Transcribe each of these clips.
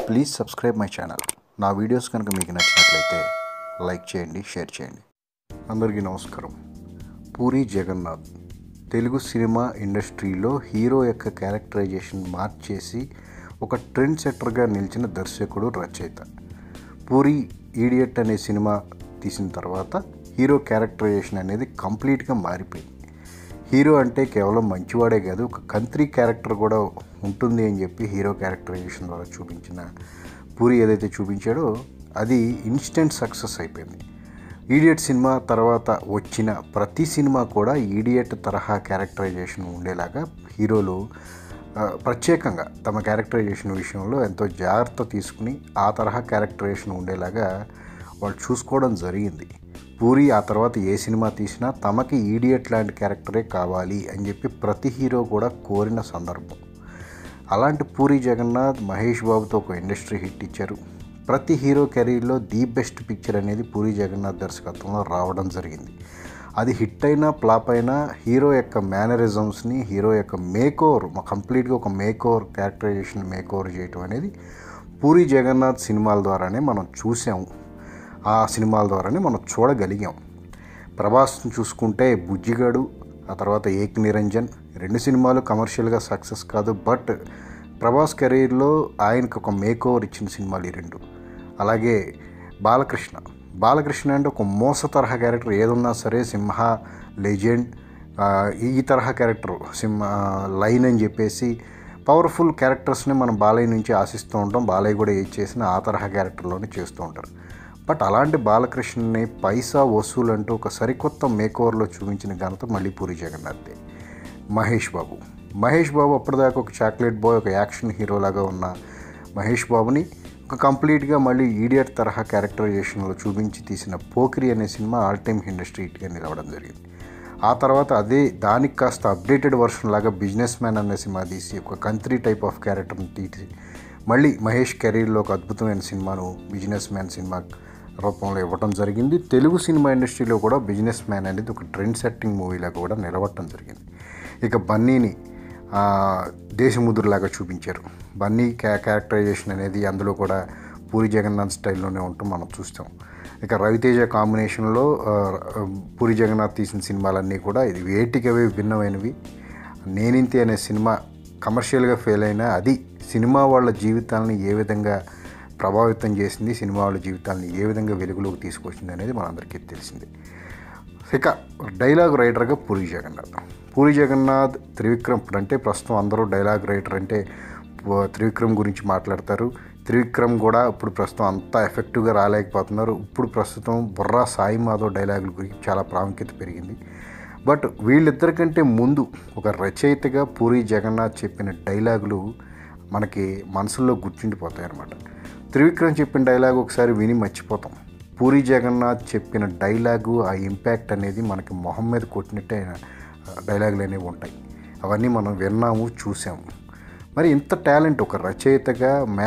Please subscribe my channel. నా videos కనుక మీకు నచ్చినట్లయితే లైక్ చేయండి, షేర్ చేయండి. అందరికీ నమస్కారం. పూరి జగన్నాథ్ తెలుగు సినిమా ఇండస్ట్రీలో హీరో యొక్క క్యారెక్టరైజేషన్ మార్చేసి ఒక ట్రెండ్ సెట్టర్గా నిలిచిన దర్శకుడు, రచయిత. పూరి ఈడియట్ అనే సినిమా తీసిన తర్వాత హీరో క్యారెక్టరైజేషన్ అనేది కంప్లీట్గా మారిపోయింది. హీరో అంటే కేవలం మంచివాడే కాదు, ఒక కంట్రీ క్యారెక్టర్ కూడా ఉంటుంది అని చెప్పి హీరో క్యారెక్టరైజేషన్ ద్వారా చూపించిన పూరి ఏదైతే చూపించాడో అది ఇన్స్టెంట్ సక్సెస్ అయిపోయింది. ఈడియట్ సినిమా తర్వాత వచ్చిన ప్రతి సినిమా కూడా ఈడియట్ తరహా క్యారెక్టరైజేషన్ ఉండేలాగా హీరోలు ప్రత్యేకంగా తమ క్యారెక్టరైజేషన్ విషయంలో ఎంతో జాగ్రత్త తీసుకుని ఆ తరహా క్యారెక్టరైజేషన్ ఉండేలాగా వాళ్ళు చూసుకోవడం జరిగింది. పూరి ఆ తర్వాత ఏ సినిమా తీసినా తమకి ఈడియట్ లాంటి క్యారెక్టరే కావాలి అని చెప్పి ప్రతి హీరో కూడా కోరిన సందర్భం. అలాంటి పూరి జగన్నాథ్ మహేష్ బాబుతో ఒక ఇండస్ట్రీ హిట్ ఇచ్చారు. ప్రతి హీరో కెరీర్లో ది బెస్ట్ పిక్చర్ అనేది పూరి జగన్నాథ్ దర్శకత్వంలో రావడం జరిగింది. అది హిట్ అయినా ఫ్లాప్ అయినా హీరో యొక్క మేనరిజమ్స్ని, హీరో యొక్క మేకోవర్, కంప్లీట్గా ఒక మేకోవర్ క్యారెక్టరైజేషన్ మేకోవర్ చేయటం అనేది పూరి జగన్నాథ్ సినిమాల ద్వారానే మనం చూసాము. ఆ సినిమాల ద్వారానే మనం చూడగలిగాం. ప్రభాస్ని చూసుకుంటే బుజ్జిగాడు, ఆ తర్వాత ఏక్ నిరంజన్, రెండు సినిమాలు కమర్షియల్గా సక్సెస్ కాదు, బట్ ప్రభాస్ కెరీర్లో ఆయనకు ఒక మేకోవర్ ఇచ్చిన సినిమాలు ఈ రెండు. అలాగే బాలకృష్ణ అంటే ఒక మోస తరహా క్యారెక్టర్ ఏదున్నా సరే, సింహ, లెజెండ్, ఈ తరహా క్యారెక్టర్ లైన్ అని చెప్పేసి పవర్ఫుల్ క్యారెక్టర్స్ని మనం బాలయ్య నుంచి ఆశిస్తూ ఉంటాం. బాలయ్య కూడా ఏది చేసినా ఆ తరహా క్యారెక్టర్లోనే చేస్తూ ఉంటారు. బట్ అలాంటి బాలకృష్ణని పైసా వసూలు అంటూ ఒక సరికొత్త మేకోవర్లో చూపించిన ఘనత మళ్ళీ పూరి జగన్నాథ్దే. మహేష్ బాబు అప్పటిదాకా ఒక చాక్లెట్ బాయ్, ఒక యాక్షన్ హీరోలాగా ఉన్న మహేష్ బాబుని ఒక కంప్లీట్గా మళ్ళీ ఈడియట్ తరహా క్యారెక్టరైజేషన్లో చూపించి తీసిన పోకిరి అనే సినిమా ఆల్ టైమ్ ఇండస్ట్రీ హిట్గా నిలవడం జరిగింది. ఆ తర్వాత దానికి కాస్త అప్డేటెడ్ వర్షన్ లాగా బిజినెస్ మ్యాన్ అనే సినిమా తీసి ఒక కంట్రీ టైప్ ఆఫ్ క్యారెక్టర్ని తీసి మళ్ళీ మహేష్ కెరీర్లో ఒక అద్భుతమైన సినిమాను బిజినెస్ మ్యాన్ సినిమా రూపంలో ఇవ్వడం జరిగింది. తెలుగు సినిమా ఇండస్ట్రీలో కూడా బిజినెస్ మ్యాన్ అనేది ఒక ట్రెండ్ సెట్టింగ్ మూవీలాగా కూడా నిలవటం జరిగింది. ఇక బన్నీని దేశముద్రులాగా చూపించారు. బన్నీ క్యారెక్టరైజేషన్ అనేది అందులో కూడా పూరి జగన్నాథ్ స్టైల్లోనే ఉంటూ మనం చూస్తాం. ఇక రవితేజ కాంబినేషన్లో పూరి జగన్నాథ్ తీసిన సినిమాలన్నీ కూడా ఇది వేటికవే భిన్నమైనవి. నేనింతే అనే సినిమా కమర్షియల్గా ఫెయిల్ అయినా అది సినిమా వాళ్ళ జీవితాలని ఏ విధంగా ప్రభావితం చేసింది, సినిమా వాళ్ళ జీవితాలని ఏ విధంగా వెలుగులోకి తీసుకొచ్చింది అనేది మనందరికీ తెలిసింది. ఇక డైలాగ్ రైటర్గా పూరి జగన్నాథ్ త్రివిక్రమ్, అంటే ప్రస్తుతం అందరూ డైలాగ్ రైటర్ అంటే త్రివిక్రమ్ గురించి మాట్లాడతారు. త్రివిక్రమ్ కూడా ఇప్పుడు ప్రస్తుతం అంత ఎఫెక్టివ్గా రాలేకపోతున్నారు. ఇప్పుడు ప్రస్తుతం బుర్రా సాయి మాధవ్ డైలాగుల గురించి చాలా ప్రాముఖ్యత పెరిగింది. బట్ వీళ్ళిద్దరికంటే ముందు ఒక రచయితగా పూరి జగన్నాథ్ చెప్పిన డైలాగులు మనకి మనసులో గుర్తుండిపోతాయి అన్నమాట. త్రివిక్రమ్ చెప్పిన డైలాగ్ ఒకసారి విని మర్చిపోతాం. పూరి జగన్నాథ్ చెప్పిన డైలాగు ఆ ఇంపాక్ట్ అనేది మనకి మొహం మీద కొట్టినట్టే డైలాగులు అనేవి ఉంటాయి. అవన్నీ మనం విన్నాము, చూసాము. మరి ఇంత టాలెంట్ ఒక రచయితగా,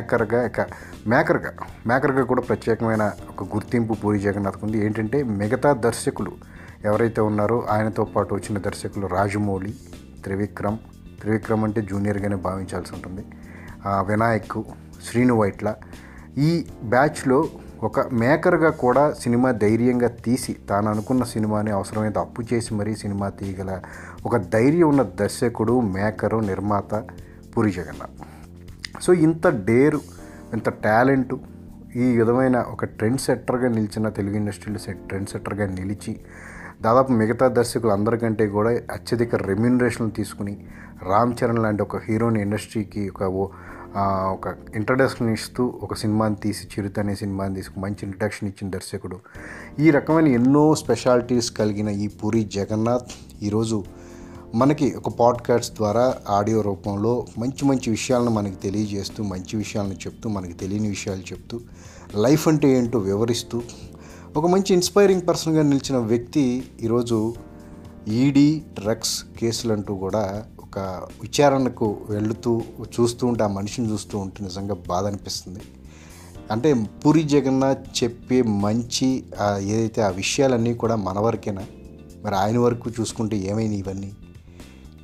మేకర్గా కూడా ప్రత్యేకమైన ఒక గుర్తింపు పూరి జగన్నాథ్కు ఉంది. ఏంటంటే మిగతా దర్శకులు ఎవరైతే ఉన్నారో ఆయనతో పాటు వచ్చిన దర్శకులు రాజమౌళి, త్రివిక్రమ్ అంటే జూనియర్గానే భావించాల్సి ఉంటుంది, వినాయక్, శ్రీను వైట్ల, ఈ బ్యాచ్లో ఒక మేకర్గా కూడా సినిమా ధైర్యంగా తీసి తాను అనుకున్న సినిమాని అవసరమైతే అప్పు చేసి మరీ సినిమా తీయగల ఒక ధైర్యం ఉన్న దర్శకుడు, మేకరు, నిర్మాత పూరి జగన్నాథ్. సో ఇంత డేరు, ఇంత టాలెంటు, ఈ విధమైన ఒక ట్రెండ్ సెట్టర్గా నిలిచిన తెలుగు ఇండస్ట్రీలో ట్రెండ్ సెట్టర్గా నిలిచి దాదాపు మిగతా దర్శకులు అందరికంటే కూడా అత్యధిక రెమ్యూనరేషన్లు తీసుకుని రామ్ చరణ్ లాంటి ఒక హీరోని ఇండస్ట్రీకి ఒక ఇంట్రడక్షన్ ఇస్తూ ఒక సినిమాని తీసి, చిరుత అనే సినిమాని తీసుకు మంచి ఇంట్రడక్షన్ ఇచ్చిన దర్శకుడు. ఈ రకమైన ఎన్నో స్పెషాలిటీస్ కలిగిన ఈ పూరి జగన్నాథ్ ఈరోజు మనకి ఒక పాడ్కాస్ట్ ద్వారా ఆడియో రూపంలో మంచి విషయాలను మనకి తెలియజేస్తూ, మంచి విషయాలను చెప్తూ, మనకి తెలియని విషయాలు చెప్తూ, లైఫ్ అంటే ఏంటో వివరిస్తూ ఒక మంచి ఇన్స్పైరింగ్ పర్సన్గా నిలిచిన వ్యక్తి ఈరోజు ఈడీ డ్రగ్స్ కేసులంటూ కూడా ఒక విచారణకు చూస్తూ ఉంటే, ఆ మనిషిని చూస్తూ ఉంటే నిజంగా బాధ అనిపిస్తుంది. అంటే పూరి జగన్నాథ్ చెప్పే మంచి ఏదైతే ఆ విషయాలన్నీ కూడా మన వరకేనా? మరి ఆయన వరకు చూసుకుంటే ఏమైనా ఇవన్నీ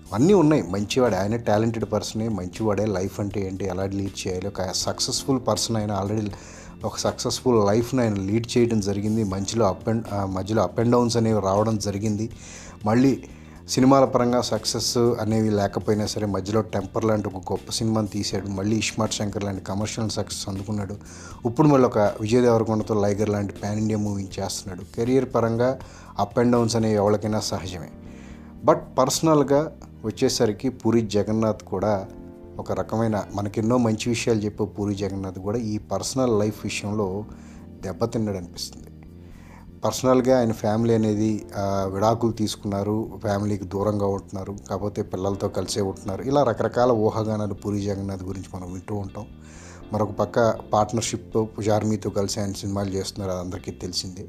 అన్నీ ఉన్నాయి. మంచివాడే, ఆయన టాలెంటెడ్ పర్సనే, మంచివాడే. లైఫ్ అంటే ఏంటి, ఎలా లీడ్ చేయాలి, ఒక సక్సెస్ఫుల్ పర్సన్ ఆయన ఆల్రెడీ ఒక సక్సెస్ఫుల్ లైఫ్ని ఆయన లీడ్ చేయడం జరిగింది. మధ్యలో అప్ అండ్ డౌన్స్ అనేవి రావడం జరిగింది. మళ్ళీ సినిమాల పరంగా సక్సెస్ అనేవి లేకపోయినా సరే మధ్యలో టెంపర్ లాంటి ఒక గొప్ప సినిమాని తీశాడు. మళ్ళీ ఇస్మార్ట్ శంకర్ లాంటి కమర్షియల్ సక్సెస్ అందుకున్నాడు. ఇప్పుడు మళ్ళీ ఒక విజయ్ దేవరకొండతో లైగర్ లాంటి పాన్ ఇండియా మూవీని చేస్తున్నాడు. కెరియర్ పరంగా అప్ అండ్ డౌన్స్ అనేవి ఎవరికైనా సహజమే. బట్ పర్సనల్గా వచ్చేసరికి పూరి జగన్నాథ్ కూడా ఒక రకమైన మనకెన్నో మంచి విషయాలు చెప్పే పూరి జగన్నాథ్ కూడా ఈ పర్సనల్ లైఫ్ విషయంలో దెబ్బతిన్నాడు అనిపిస్తుంది. పర్సనల్గా ఆయన ఫ్యామిలీ అనేది విడాకులు తీసుకున్నారు, ఫ్యామిలీకి దూరంగా ఉంటున్నారు, కాకపోతే పిల్లలతో కలిసే ఉంటున్నారు. ఇలా రకరకాల ఊహాగానాలు పూరి జగన్నాథ్ గురించి మనం వింటూ ఉంటాం. మరొక పక్క పార్ట్నర్షిప్ జార్మీతో కలిసి ఆయన సినిమాలు చేస్తున్నారు, అది అందరికీ తెలిసిందే.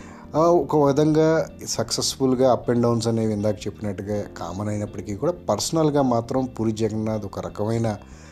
ఒక విధంగా సక్సెస్ఫుల్గా అప్ అండ్ డౌన్స్ అనేవి ఇందాక చెప్పినట్టుగా కామన్ అయినప్పటికీ కూడా పర్సనల్గా మాత్రం పూరి జగన్నాథ్ ఒక రకమైన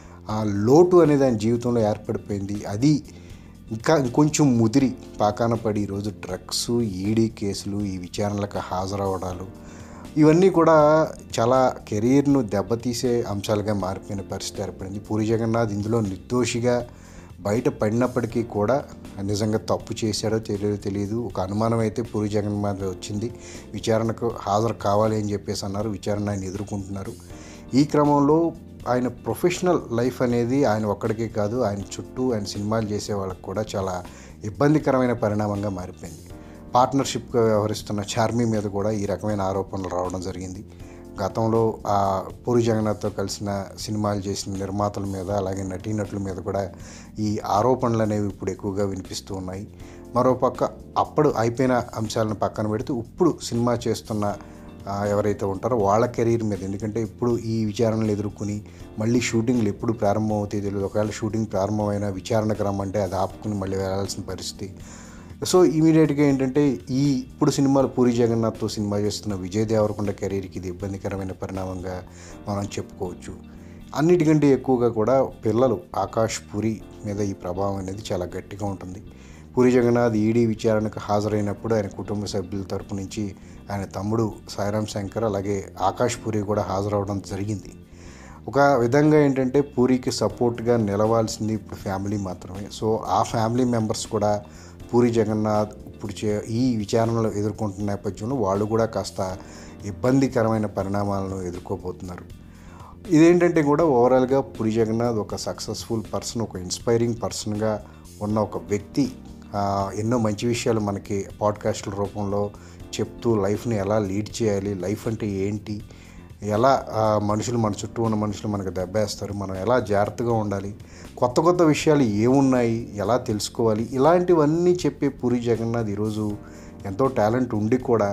లోటు అనేది ఆయన జీవితంలో ఏర్పడిపోయింది. అది ఇంకా ఇంకొంచెం ముదిరి పాకాన పడి ఈరోజు డ్రగ్స్, ఈడీ కేసులు, ఈ విచారణలకు హాజరవడాలు ఇవన్నీ కూడా చాలా కెరీర్ను దెబ్బతీసే అంశాలుగా మారిపోయిన పరిస్థితి ఏర్పడింది. పూరి జగన్నాథ్ ఇందులో నిర్దోషిగా బయట పడినప్పటికీ కూడా నిజంగా తప్పు చేశాడో తెలియదు. ఒక అనుమానం అయితే పూరి జగన్నాథ్ వచ్చింది. విచారణకు హాజరు కావాలి అని చెప్పేసి అన్నారు. విచారణ ఆయన ఎదుర్కొంటున్నారు. ఈ క్రమంలో ఆయన ప్రొఫెషనల్ లైఫ్ అనేది ఆయన ఒక్కడికే కాదు, ఆయన చుట్టూ ఆయన సినిమాలు చేసే వాళ్ళకి కూడా చాలా ఇబ్బందికరమైన పరిణామంగా మారిపోయింది. పార్ట్నర్షిప్గా వ్యవహరిస్తున్న చార్మీ మీద కూడా ఈ రకమైన ఆరోపణలు రావడం జరిగింది. గతంలో పూరి జగన్నాథ్తో కలిసిన సినిమాలు చేసిన నిర్మాతల మీద అలాగే నటీనటుల మీద కూడా ఈ ఆరోపణలు అనేవి ఇప్పుడు ఎక్కువగా వినిపిస్తూ ఉన్నాయి. మరోపక్క అప్పుడు అయిపోయిన అంశాలను పక్కన పెడితే ఇప్పుడు సినిమా చేస్తున్న ఎవరైతే ఉంటారో వాళ్ళ కెరీర్ మీద, ఎందుకంటే ఇప్పుడు ఈ విచారణలు ఎదుర్కొని మళ్ళీ షూటింగ్లు ఎప్పుడు ప్రారంభమవుతాయి తెలియదు. ఒకవేళ షూటింగ్ ప్రారంభమైన విచారణకు రమ్మంటే అది ఆపుకుని మళ్ళీ వెళ్ళాల్సిన పరిస్థితి. సో ఇమీడియట్గా ఏంటంటే ఇప్పుడు సినిమాలు పూరి జగన్నాథ్తో సినిమా చేస్తున్న విజయ్ దేవరకొండ కెరీర్కి ఇది ఇబ్బందికరమైన పరిణామంగా మనం చెప్పుకోవచ్చు. అన్నిటికంటే ఎక్కువగా కూడా పిల్లలు ఆకాష్ పూరి మీద ఈ ప్రభావం అనేది చాలా గట్టిగా ఉంటుంది. పూరి జగన్నాథ్ ఈడీ విచారణకు హాజరైనప్పుడు ఆయన కుటుంబ సభ్యుల తరపు నుంచి ఆయన తమ్ముడు సాయిరామ్ శంకర్ అలాగే ఆకాష్ పూరి కూడా హాజరవడం జరిగింది. ఒక విధంగా ఏంటంటే పూరికి సపోర్ట్గా నిలవాల్సింది ఇప్పుడు ఫ్యామిలీ మాత్రమే. సో ఆ ఫ్యామిలీ మెంబర్స్ కూడా పూరి జగన్నాథ్ ఇప్పుడు ఈ విచారణలు ఎదుర్కొంటున్న నేపథ్యంలో వాళ్ళు కూడా కాస్త ఇబ్బందికరమైన పరిణామాలను ఎదుర్కోబోతున్నారు. ఇదేంటంటే కూడా ఓవరాల్గా పూరి జగన్నాథ్ ఒక సక్సెస్ఫుల్ పర్సన్, ఒక ఇన్స్పైరింగ్ పర్సన్గా ఉన్న ఒక వ్యక్తి. ఎన్నో మంచి విషయాలు మనకి పాడ్కాస్ట్ల రూపంలో చెప్తూ లైఫ్ని ఎలా లీడ్ చేయాలి, లైఫ్ అంటే ఏంటి, ఎలా మనుషులు మన చుట్టూ ఉన్న మనుషులు మనకు దెబ్బేస్తారు, మనం ఎలా జాగ్రత్తగా ఉండాలి, కొత్త కొత్త విషయాలు ఏమున్నాయి, ఎలా తెలుసుకోవాలి, ఇలాంటివన్నీ చెప్పే పూరి జగన్నాథ్ ఈరోజు ఎంతో టాలెంట్ ఉండి కూడా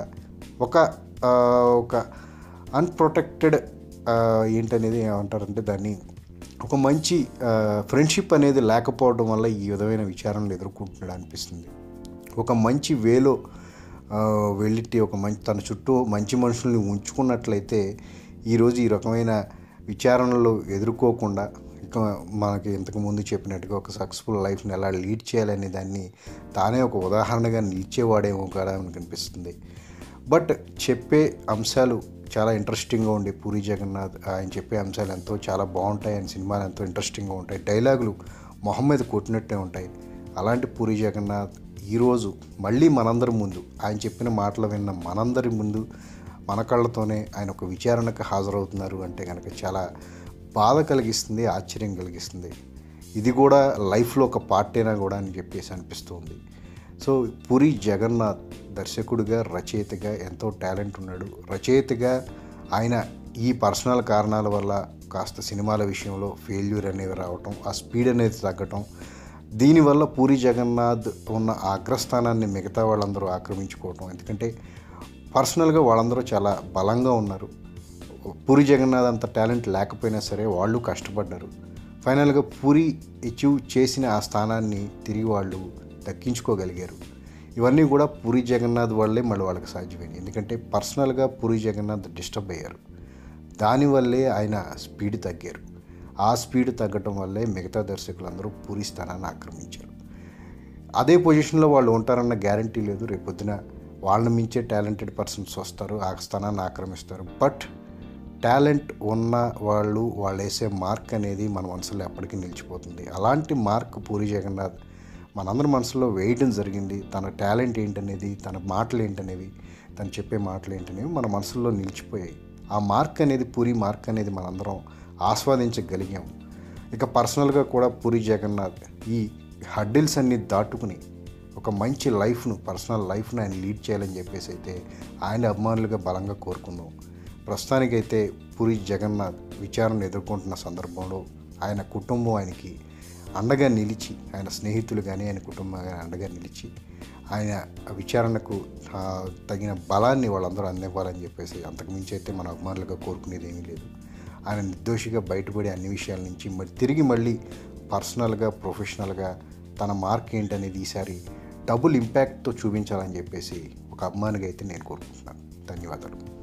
ఒక అన్ప్రొటెక్టెడ్ ఏంటనేది ఏమంటారంటే దాన్ని ఒక మంచి ఫ్రెండ్షిప్ అనేది లేకపోవడం వల్ల ఈ విధమైన విచారణలు ఎదుర్కొంటున్నాడు అనిపిస్తుంది. ఒక మంచి వేలో వెళ్ళి తన చుట్టూ మంచి మనుషుల్ని ఉంచుకున్నట్లయితే ఈరోజు ఈ రకమైన విచారణలు ఎదుర్కోకుండా మనకి ఇంతకుముందు చెప్పినట్టుగా ఒక సక్సెస్ఫుల్ లైఫ్ని ఎలా లీడ్ చేయాలనే దాన్ని తానే ఒక ఉదాహరణగా నిలిచేవాడేమో కూడా మనకు అనిపిస్తుంది. బట్ చెప్పే అంశాలు చాలా ఇంట్రెస్టింగ్గా ఉండే పూరి జగన్నాథ్, ఆయన చెప్పే అంశాలు చాలా బాగుంటాయి, ఆయన సినిమాలు ఎంతో ఇంట్రెస్టింగ్గా ఉంటాయి, డైలాగులు మొహం మీద కొట్టినట్టే ఉంటాయి. అలాంటి పూరి జగన్నాథ్ ఈరోజు మళ్ళీ మనందరి ముందు, ఆయన చెప్పిన మాటలు విన్న మనందరి ముందు మన కళ్ళతోనే ఆయన ఒక విచారణకు హాజరవుతున్నారు అంటే కనుక చాలా బాధ కలిగిస్తుంది, ఆశ్చర్యం కలిగిస్తుంది. ఇది కూడా లైఫ్లో ఒక పార్టేనా కూడా అని చెప్పేసి అనిపిస్తుంది. సో పూరి జగన్నాథ్ దర్శకుడిగా, రచయితగా ఎంతో టాలెంట్ ఉన్నాడు. రచయితగా ఆయన ఈ పర్సనల్ కారణాల వల్ల కాస్త సినిమాల విషయంలో ఫెయిల్యూర్ అనేవి రావటం, ఆ స్పీడ్ అనేది తగ్గటం, దీనివల్ల పూరి జగన్నాథ్ ఉన్న అగ్రస్థానాన్ని మిగతా వాళ్ళందరూ ఆక్రమించుకోవటం. ఎందుకంటే పర్సనల్గా వాళ్ళందరూ చాలా బలంగా ఉన్నారు. పూరి జగన్నాథ్ అంత టాలెంట్ లేకపోయినా సరే వాళ్ళు కష్టపడ్డారు. ఫైనల్గా పూరి అచీవ్ చేసిన ఆ స్థానాన్ని తిరిగి వాళ్ళు దక్కించుకోగలిగారు. ఇవన్నీ కూడా పూరి జగన్నాథ్ వల్లే మళ్ళీ వాళ్ళకి సాధ్యమైంది. ఎందుకంటే పర్సనల్గా పూరి జగన్నాథ్ డిస్టర్బ్ అయ్యారు, దానివల్లే ఆయన స్పీడ్ తగ్గారు. ఆ స్పీడ్ తగ్గటం వల్లే మిగతా దర్శకులందరూ పూరి స్థానాన్ని ఆక్రమించారు. అదే పొజిషన్లో వాళ్ళు ఉంటారన్న గ్యారంటీ లేదు. రేపొద్దున వాళ్ళని మించే టాలెంటెడ్ పర్సన్స్ వస్తారు, ఆ స్థానాన్ని ఆక్రమిస్తారు. బట్ టాలెంట్ ఉన్న వాళ్ళు వేసే మార్క్ అనేది మన మనసులో ఎప్పటికీ నిలిచిపోతుంది. అలాంటి మార్క్ పూరి జగన్నాథ్ మనందరి మనసులో వేయడం జరిగింది. తన టాలెంట్ ఏంటనేది, తన మాటలు ఏంటనేవి, తను చెప్పే మాటలు ఏంటనేవి మన మనసులో నిలిచిపోయాయి. ఆ మార్క్ అనేది, పూరి మార్క్ అనేది మనందరం ఆస్వాదించగలిగాం. ఇక పర్సనల్గా కూడా పూరి జగన్నాథ్ ఈ హడ్డిల్స్ అన్ని దాటుకుని ఒక మంచి పర్సనల్ లైఫ్ను ఆయన లీడ్ చేయాలని చెప్పేసి అయితే ఆయన అభిమానులుగా బలంగా కోరుకుందాం. ప్రస్తుతానికైతే పూరి జగన్నాథ్ విచారణ ఎదుర్కొంటున్న సందర్భంలో ఆయన కుటుంబం ఆయనకి అండగా నిలిచి, ఆయన స్నేహితులు కానీ ఆయన కుటుంబం కానీ అండగా నిలిచి ఆయన విచారణకు తగిన బలాన్ని వాళ్ళందరూ అందివ్వాలని చెప్పేసి అంతకుమించి అయితే మన అభిమానులుగా కోరుకునేది ఏమీ లేదు. ఆయన నిర్దోషిగా బయటపడే అన్ని విషయాల నుంచి తిరిగి మళ్ళీ పర్సనల్గా, ప్రొఫెషనల్గా తన మార్క్ ఏంటనేది ఈసారి డబుల్ ఇంపాక్ట్తో చూపించాలని చెప్పేసి ఒక అభిమానిగా అయితే నేను కోరుకుంటున్నాను. ధన్యవాదాలు.